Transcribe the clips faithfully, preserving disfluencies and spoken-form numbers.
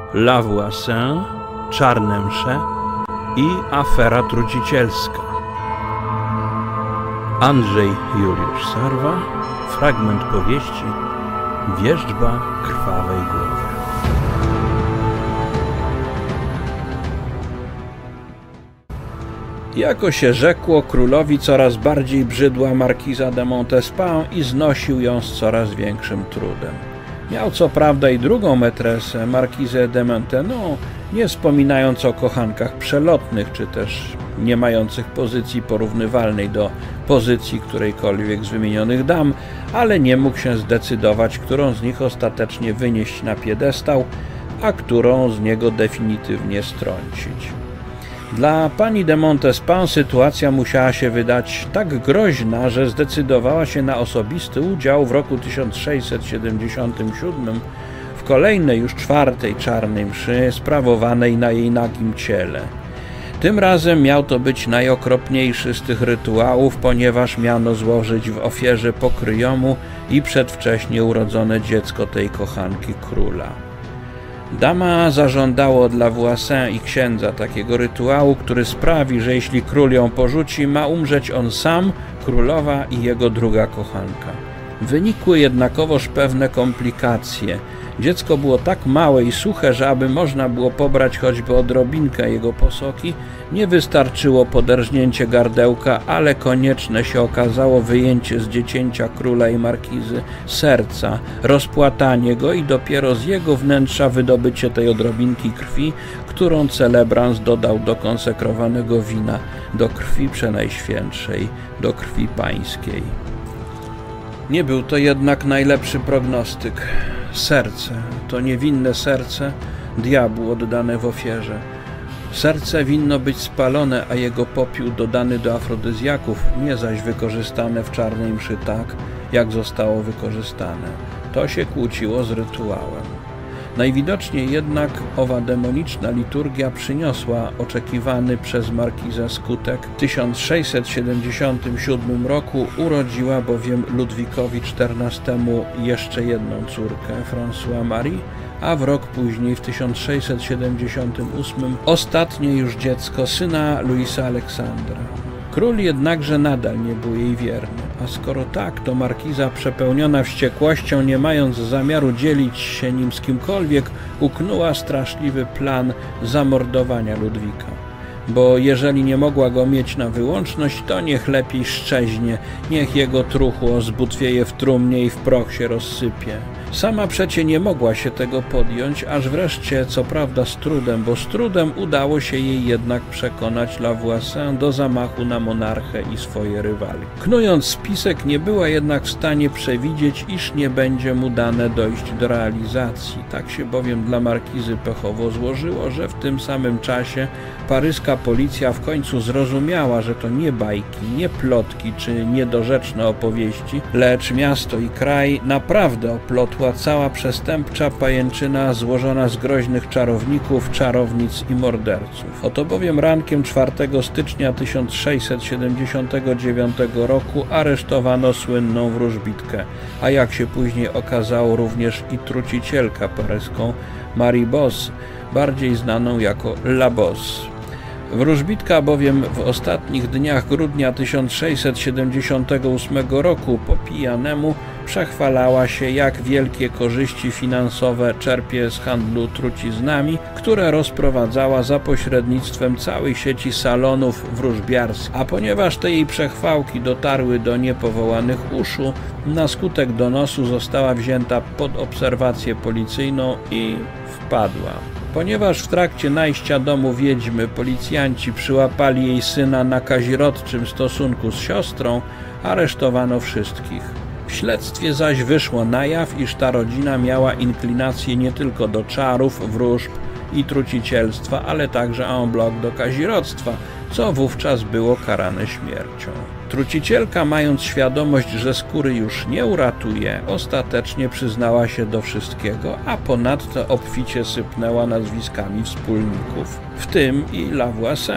Lavoisin, czarne msze i afera trucicielska. Andrzej Juliusz Sarwa, fragment powieści Wierzba krwawej głowy. Jako się rzekło, królowi coraz bardziej brzydła markiza de Montespan i znosił ją z coraz większym trudem. Miał co prawda i drugą metresę, markizę de Maintenon, nie wspominając o kochankach przelotnych, czy też nie mających pozycji porównywalnej do pozycji którejkolwiek z wymienionych dam, ale nie mógł się zdecydować, którą z nich ostatecznie wynieść na piedestał, a którą z niego definitywnie strącić. Dla pani de Montespan sytuacja musiała się wydać tak groźna, że zdecydowała się na osobisty udział w roku tysiąc sześćset siedemdziesiątym siódmym w kolejnej już czwartej czarnej mszy sprawowanej na jej nagim ciele. Tym razem miał to być najokropniejszy z tych rytuałów, ponieważ miano złożyć w ofierze pokryjomu i przedwcześnie urodzone dziecko tej kochanki króla. Dama zażądało od Lavoisin i księdza takiego rytuału, który sprawi, że jeśli król ją porzuci, ma umrzeć on sam, królowa i jego druga kochanka. Wynikły jednakowoż pewne komplikacje. Dziecko było tak małe i suche, że aby można było pobrać choćby odrobinkę jego posoki, nie wystarczyło poderżnięcie gardełka, ale konieczne się okazało wyjęcie z dziecięcia króla i markizy serca, rozpłatanie go i dopiero z jego wnętrza wydobycie tej odrobinki krwi, którą celebrans dodał do konsekrowanego wina, do krwi przenajświętszej, do krwi pańskiej. Nie był to jednak najlepszy prognostyk. Serce, to niewinne serce, diabłu oddane w ofierze. Serce winno być spalone, a jego popiół dodany do afrodyzjaków, nie zaś wykorzystane w czarnej mszy tak, jak zostało wykorzystane. To się kłóciło z rytuałem. Najwidoczniej jednak owa demoniczna liturgia przyniosła oczekiwany przez markizę skutek. W tysiąc sześćset siedemdziesiątym siódmym roku urodziła bowiem Ludwikowi czternastemu jeszcze jedną córkę, François Marie, a w rok później, w tysiąc sześćset siedemdziesiątym ósmym, ostatnie już dziecko, syna Louisa Aleksandra. Król jednakże nadal nie był jej wierny, a skoro tak, to markiza przepełniona wściekłością, nie mając zamiaru dzielić się nim z kimkolwiek, uknęła straszliwy plan zamordowania Ludwika. Bo jeżeli nie mogła go mieć na wyłączność, to niech lepiej szczeźnie, niech jego truchło zbutwieje w trumnie i w proch się rozsypie. Sama przecie nie mogła się tego podjąć, aż wreszcie, co prawda z trudem, bo z trudem udało się jej jednak przekonać Lavoisin do zamachu na monarchę i swoje rywali. Knując spisek, nie była jednak w stanie przewidzieć, iż nie będzie mu dane dojść do realizacji. Tak się bowiem dla markizy pechowo złożyło, że w tym samym czasie paryska policja w końcu zrozumiała, że to nie bajki, nie plotki czy niedorzeczne opowieści, lecz miasto i kraj naprawdę oplotła cała przestępcza pajęczyna złożona z groźnych czarowników, czarownic i morderców. Oto bowiem rankiem czwartego stycznia tysiąc sześćset siedemdziesiątego dziewiątego roku aresztowano słynną wróżbitkę, a jak się później okazało również i trucicielkę paryską Marie Bosse, bardziej znaną jako La Bosse. Wróżbitka bowiem w ostatnich dniach grudnia tysiąc sześćset siedemdziesiątego ósmego roku po pijanemu przechwalała się, jak wielkie korzyści finansowe czerpie z handlu truciznami, które rozprowadzała za pośrednictwem całej sieci salonów wróżbiarskich. A ponieważ te jej przechwałki dotarły do niepowołanych uszu, na skutek donosu została wzięta pod obserwację policyjną i wpadła. Ponieważ w trakcie najścia domu wiedźmy policjanci przyłapali jej syna na kazirodczym stosunku z siostrą, aresztowano wszystkich. W śledztwie zaś wyszło na jaw, iż ta rodzina miała inklinację nie tylko do czarów, wróżb i trucicielstwa, ale także en bloc do kazirodztwa, co wówczas było karane śmiercią. Trucicielka, mając świadomość, że skóry już nie uratuje, ostatecznie przyznała się do wszystkiego, a ponadto obficie sypnęła nazwiskami wspólników, w tym i Lavoisin.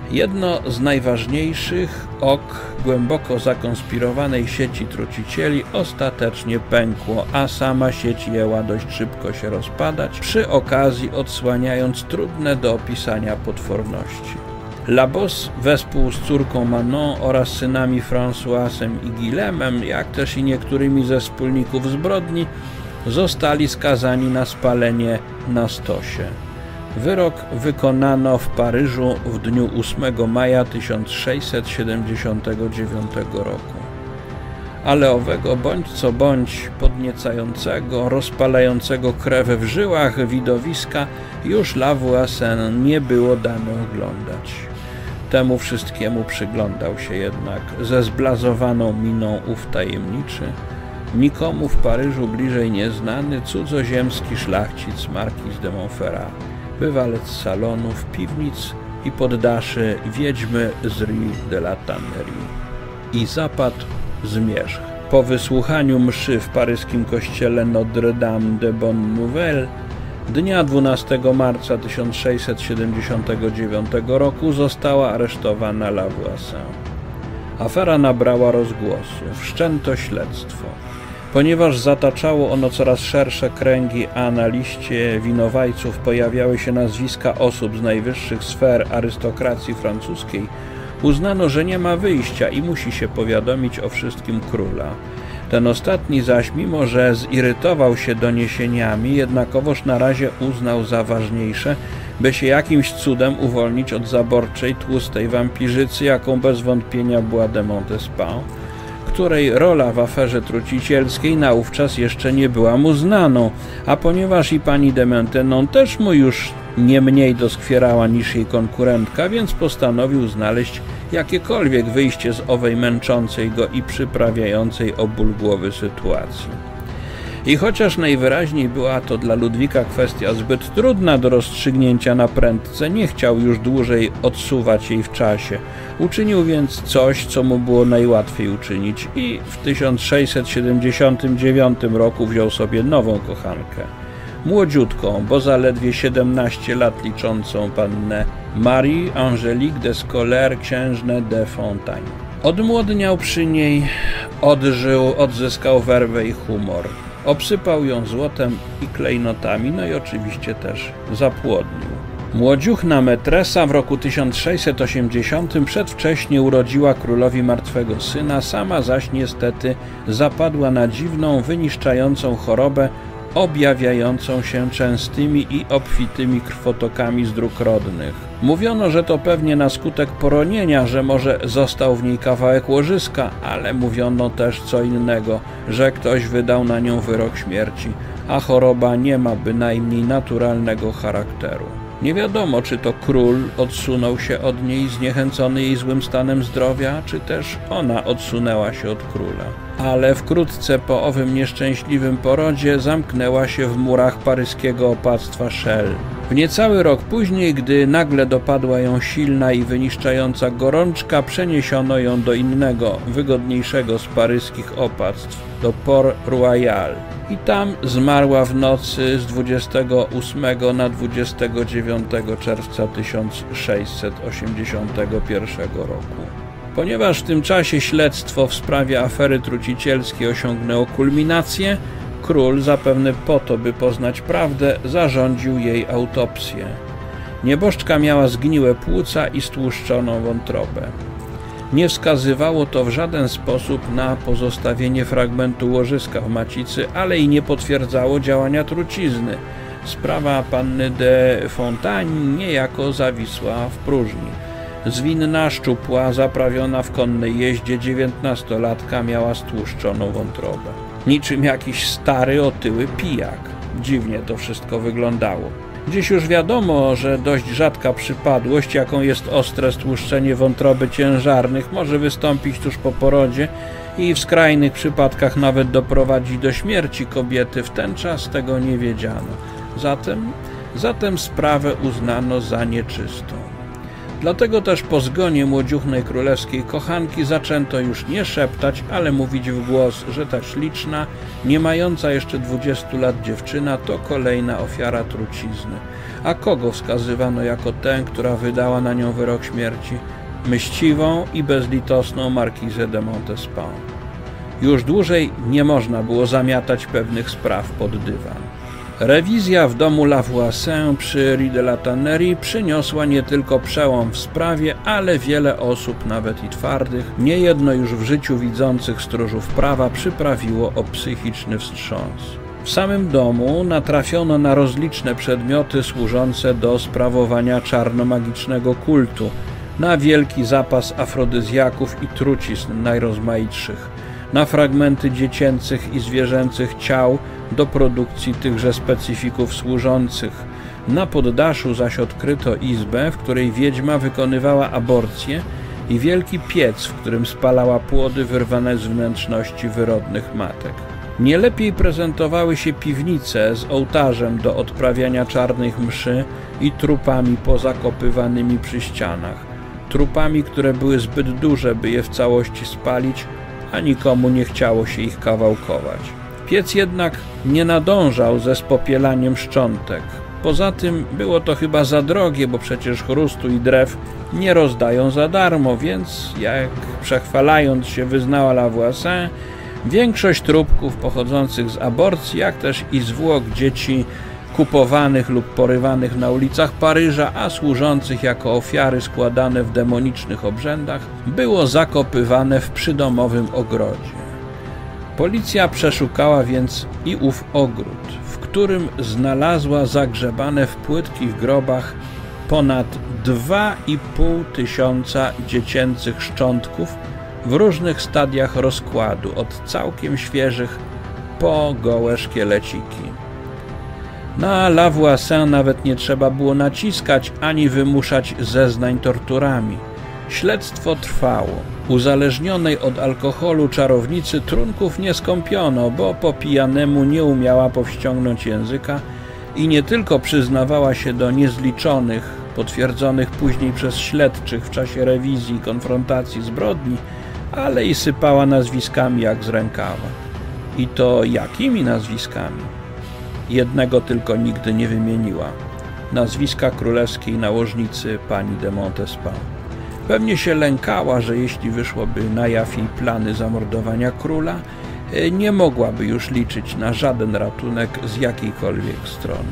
Jedno z najważniejszych ok głęboko zakonspirowanej sieci trucicieli ostatecznie pękło, a sama sieć jęła dość szybko się rozpadać, przy okazji odsłaniając trudne do opisania potworności. Labos wespół z córką Manon oraz synami Françoisem i Guillemem, jak też i niektórymi ze wspólników zbrodni, zostali skazani na spalenie na stosie. Wyrok wykonano w Paryżu w dniu ósmego maja tysiąc sześćset siedemdziesiątego dziewiątego roku. Ale owego bądź co bądź podniecającego, rozpalającego krew w żyłach widowiska już La Voisin nie było dane oglądać. Temu wszystkiemu przyglądał się jednak ze zblazowaną miną ów tajemniczy, nikomu w Paryżu bliżej nieznany, cudzoziemski szlachcic Marquis de Montferrat, bywalec salonów, piwnic i poddaszy wiedźmy z Rue de la Tannerie. I zapadł zmierzch. Po wysłuchaniu mszy w paryskim kościele Notre-Dame de Bonne Nouvelle dnia dwunastego marca tysiąc sześćset siedemdziesiątego dziewiątego roku została aresztowana La Voisin. Afera nabrała rozgłosu, wszczęto śledztwo. Ponieważ zataczało ono coraz szersze kręgi, a na liście winowajców pojawiały się nazwiska osób z najwyższych sfer arystokracji francuskiej, uznano, że nie ma wyjścia i musi się powiadomić o wszystkim króla. Ten ostatni zaś, mimo że zirytował się doniesieniami, jednakowoż na razie uznał za ważniejsze, by się jakimś cudem uwolnić od zaborczej, tłustej wampirzycy, jaką bez wątpienia była de Montespan, której rola w aferze trucicielskiej naówczas jeszcze nie była mu znaną, a ponieważ i pani de Maintenon też mu już nie mniej doskwierała niż jej konkurentka, więc postanowił znaleźć jakiekolwiek wyjście z owej męczącej go i przyprawiającej o ból głowy sytuacji. I chociaż najwyraźniej była to dla Ludwika kwestia zbyt trudna do rozstrzygnięcia na prędce, nie chciał już dłużej odsuwać jej w czasie. Uczynił więc coś, co mu było najłatwiej uczynić i w tysiąc sześćset siedemdziesiątym dziewiątym roku wziął sobie nową kochankę. Młodziutką, bo zaledwie siedemnaście lat liczącą pannę Marie Angélique de Scoler, księżnę de Fontaine. Odmłodniał przy niej, odżył, odzyskał werwę i humor. Obsypał ją złotem i klejnotami, no i oczywiście też zapłodnił. Młodziuchna metresa w roku tysiąc sześćset osiemdziesiątym przedwcześnie urodziła królowi martwego syna, sama zaś niestety zapadła na dziwną, wyniszczającą chorobę, objawiającą się częstymi i obfitymi krwotokami z dróg rodnych. Mówiono, że to pewnie na skutek poronienia, że może został w niej kawałek łożyska, ale mówiono też co innego, że ktoś wydał na nią wyrok śmierci, a choroba nie ma bynajmniej naturalnego charakteru. Nie wiadomo, czy to król odsunął się od niej zniechęcony jej złym stanem zdrowia, czy też ona odsunęła się od króla. Ale wkrótce po owym nieszczęśliwym porodzie zamknęła się w murach paryskiego opactwa Chelles. W niecały rok później, gdy nagle dopadła ją silna i wyniszczająca gorączka, przeniesiono ją do innego, wygodniejszego z paryskich opactw, do Port-Royal. I tam zmarła w nocy z dwudziestego ósmego na dwudziestego dziewiątego czerwca tysiąc sześćset osiemdziesiątego pierwszego roku. Ponieważ w tym czasie śledztwo w sprawie afery trucicielskiej osiągnęło kulminację, król, zapewne po to, by poznać prawdę, zarządził jej autopsję. Nieboszczka miała zgniłe płuca i stłuszczoną wątrobę. Nie wskazywało to w żaden sposób na pozostawienie fragmentu łożyska w macicy, ale i nie potwierdzało działania trucizny. Sprawa panny de Fontaine niejako zawisła w próżni. Zwinna, szczupła, zaprawiona w konnej jeździe dziewiętnastolatka miała stłuszczoną wątrobę. Niczym jakiś stary, otyły pijak. Dziwnie to wszystko wyglądało. Dziś już wiadomo, że dość rzadka przypadłość, jaką jest ostre stłuszczenie wątroby ciężarnych, może wystąpić tuż po porodzie i w skrajnych przypadkach nawet doprowadzić do śmierci kobiety. W ten czas tego nie wiedziano. Zatem, zatem sprawę uznano za nieczystą. Dlatego też po zgonie młodziuchnej królewskiej kochanki zaczęto już nie szeptać, ale mówić w głos, że ta śliczna, nie mająca jeszcze dwudziestu lat dziewczyna to kolejna ofiara trucizny. A kogo wskazywano jako tę, która wydała na nią wyrok śmierci? Mściwą i bezlitosną markizę de Montespan. Już dłużej nie można było zamiatać pewnych spraw pod dywan. Rewizja w domu Lavoisin przy Rue de la Tannerie przyniosła nie tylko przełom w sprawie, ale wiele osób, nawet i twardych, niejedno już w życiu widzących stróżów prawa, przyprawiło o psychiczny wstrząs. W samym domu natrafiono na rozliczne przedmioty służące do sprawowania czarnomagicznego kultu, na wielki zapas afrodyzjaków i trucizn najrozmaitszych, na fragmenty dziecięcych i zwierzęcych ciał do produkcji tychże specyfików służących. Na poddaszu zaś odkryto izbę, w której wiedźma wykonywała aborcję, i wielki piec, w którym spalała płody wyrwane z wnętrzności wyrodnych matek. Nie lepiej prezentowały się piwnice z ołtarzem do odprawiania czarnych mszy i trupami pozakopywanymi przy ścianach. Trupami, które były zbyt duże, by je w całości spalić, a nikomu nie chciało się ich kawałkować. Piec jednak nie nadążał ze spopielaniem szczątek. Poza tym było to chyba za drogie, bo przecież chrustu i drew nie rozdają za darmo, więc jak przechwalając się wyznała Lavoisin, większość trupków pochodzących z aborcji, jak też i zwłok dzieci kupowanych lub porywanych na ulicach Paryża, a służących jako ofiary składane w demonicznych obrzędach, było zakopywane w przydomowym ogrodzie. Policja przeszukała więc i ów ogród, w którym znalazła zagrzebane w płytkich grobach ponad dwa i pół tysiąca dziecięcych szczątków w różnych stadiach rozkładu, od całkiem świeżych po gołe szkieleciki. Na Lavoisin nawet nie trzeba było naciskać ani wymuszać zeznań torturami. Śledztwo trwało. Uzależnionej od alkoholu czarownicy trunków nie skąpiono, bo po pijanemu nie umiała powściągnąć języka i nie tylko przyznawała się do niezliczonych, potwierdzonych później przez śledczych w czasie rewizji i konfrontacji zbrodni, ale i sypała nazwiskami jak z rękawa. I to jakimi nazwiskami? Jednego tylko nigdy nie wymieniła. Nazwiska królewskiej nałożnicy pani de Montespan. Pewnie się lękała, że jeśli wyszłoby na jaw jej plany zamordowania króla, nie mogłaby już liczyć na żaden ratunek z jakiejkolwiek strony.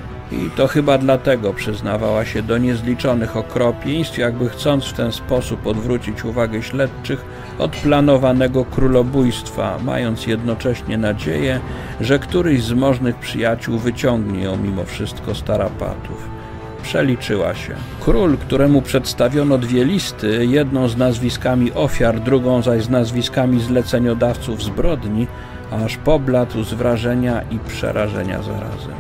I to chyba dlatego przyznawała się do niezliczonych okropieństw, jakby chcąc w ten sposób odwrócić uwagę śledczych od planowanego królobójstwa, mając jednocześnie nadzieję, że któryś z możnych przyjaciół wyciągnie ją mimo wszystko z tarapatów. Przeliczyła się. Król, któremu przedstawiono dwie listy, jedną z nazwiskami ofiar, drugą zaś z nazwiskami zleceniodawców zbrodni, aż pobladł z wrażenia i przerażenia zarazem.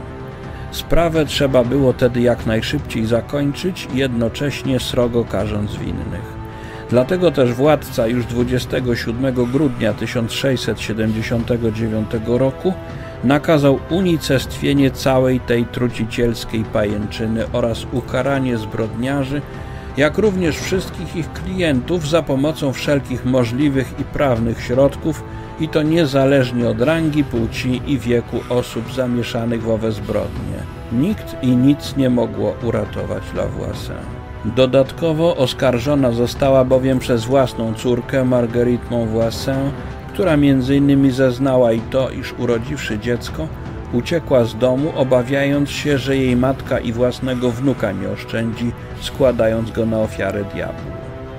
Sprawę trzeba było tedy jak najszybciej zakończyć, jednocześnie srogo karząc winnych. Dlatego też władca już dwudziestego siódmego grudnia tysiąc sześćset siedemdziesiątego dziewiątego roku nakazał unicestwienie całej tej trucicielskiej pajęczyny oraz ukaranie zbrodniarzy, jak również wszystkich ich klientów za pomocą wszelkich możliwych i prawnych środków, i to niezależnie od rangi, płci i wieku osób zamieszanych w owe zbrodnie. Nikt i nic nie mogło uratować Lavoisin. Dodatkowo oskarżona została bowiem przez własną córkę Marguerite Montvoisin, która między innymi zeznała i to, iż urodziwszy dziecko, uciekła z domu, obawiając się, że jej matka i własnego wnuka nie oszczędzi, składając go na ofiarę diabłu.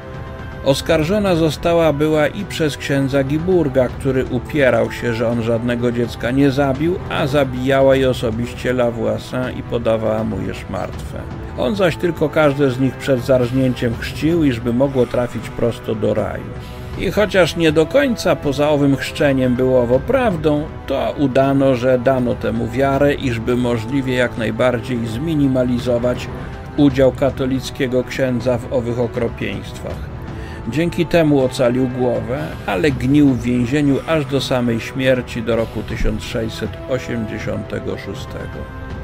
Oskarżona została była i przez księdza Giburga, który upierał się, że on żadnego dziecka nie zabił, a zabijała je osobiście Lavoisin i podawała mu jeż martwe. On zaś tylko każde z nich przed zarżnięciem chrzcił, iżby mogło trafić prosto do raju. I chociaż nie do końca poza owym chrzczeniem było owo prawdą, to udano, że dano temu wiarę, iżby możliwie jak najbardziej zminimalizować udział katolickiego księdza w owych okropieństwach. Dzięki temu ocalił głowę, ale gnił w więzieniu aż do samej śmierci do roku tysiąc sześćset osiemdziesiątego szóstego.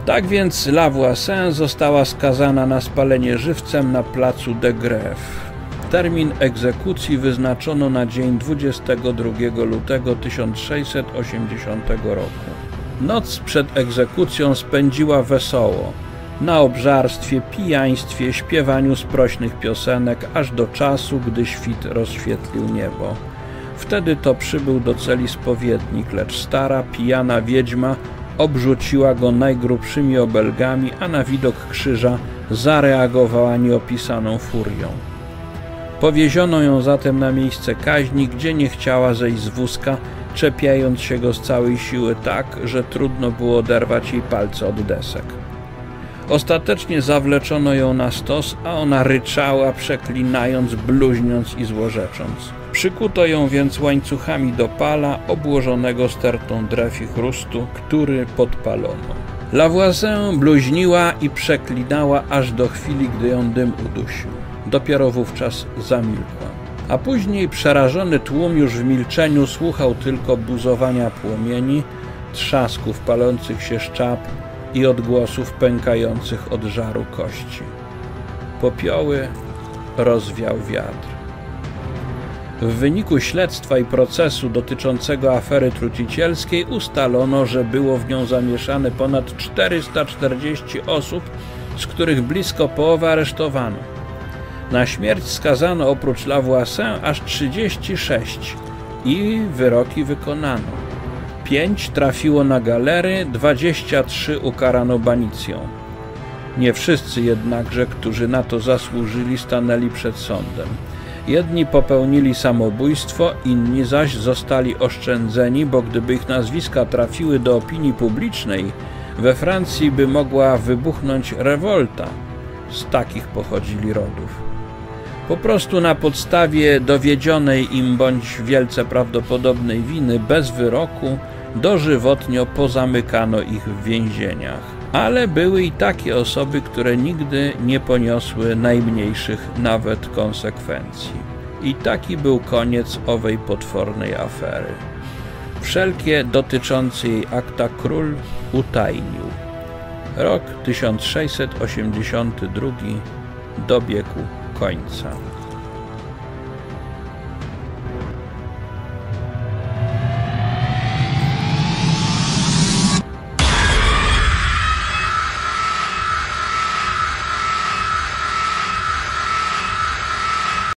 Tak więc Lavoisin została skazana na spalenie żywcem na placu de Grève. Termin egzekucji wyznaczono na dzień dwudziestego drugiego lutego tysiąc sześćset osiemdziesiątego roku. Noc przed egzekucją spędziła wesoło, na obżarstwie, pijaństwie, śpiewaniu sprośnych piosenek, aż do czasu, gdy świt rozświetlił niebo. Wtedy to przybył do celi spowiednik, lecz stara, pijana wiedźma obrzuciła go najgrubszymi obelgami, a na widok krzyża zareagowała nieopisaną furią. Powieziono ją zatem na miejsce kaźni, gdzie nie chciała zejść z wózka, czepiając się go z całej siły tak, że trudno było oderwać jej palce od desek. Ostatecznie zawleczono ją na stos, a ona ryczała, przeklinając, bluźniąc i złorzecząc. Przykuto ją więc łańcuchami do pala, obłożonego stertą drew i chrustu, który podpalono. Lavoisin bluźniła i przeklinała aż do chwili, gdy ją dym udusił. Dopiero wówczas zamilkła. A później przerażony tłum już w milczeniu słuchał tylko buzowania płomieni, trzasków palących się szczap i odgłosów pękających od żaru kości. Popioły rozwiał wiatr. W wyniku śledztwa i procesu dotyczącego afery trucicielskiej ustalono, że było w nią zamieszane ponad czterysta czterdzieści osób, z których blisko połowę aresztowano. Na śmierć skazano oprócz Lavoisin aż trzydzieści sześć i wyroki wykonano. Pięć trafiło na galery, dwadzieścia trzy ukarano banicją. Nie wszyscy jednakże, którzy na to zasłużyli, stanęli przed sądem. Jedni popełnili samobójstwo, inni zaś zostali oszczędzeni, bo gdyby ich nazwiska trafiły do opinii publicznej, we Francji by mogła wybuchnąć rewolta. Z takich pochodzili rodów. Po prostu na podstawie dowiedzionej im bądź wielce prawdopodobnej winy bez wyroku dożywotnio pozamykano ich w więzieniach. Ale były i takie osoby, które nigdy nie poniosły najmniejszych nawet konsekwencji. I taki był koniec owej potwornej afery. Wszelkie dotyczące jej akta król utajnił. Rok tysiąc sześćset osiemdziesiąty drugi dobiegł końca.